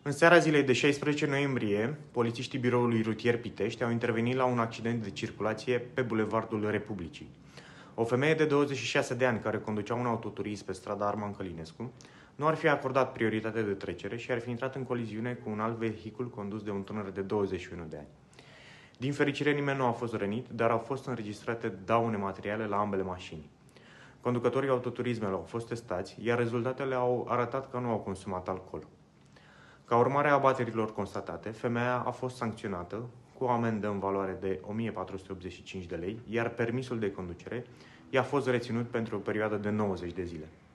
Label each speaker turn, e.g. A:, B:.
A: În seara zilei de 16 noiembrie, polițiștii biroului rutier Pitești au intervenit la un accident de circulație pe Bulevardul Republicii. O femeie de 26 de ani care conducea un autoturism pe strada Arman Călinescu nu ar fi acordat prioritate de trecere și ar fi intrat în coliziune cu un alt vehicul condus de un tânăr de 21 de ani. Din fericire, nimeni nu a fost rănit, dar au fost înregistrate daune materiale la ambele mașini. Conducătorii autoturismelor au fost testați, iar rezultatele au arătat că nu au consumat alcool. Ca urmare a abaterilor constatate, femeia a fost sancționată cu o amendă în valoare de 1485 de lei, iar permisul de conducere i-a fost reținut pentru o perioadă de 90 de zile.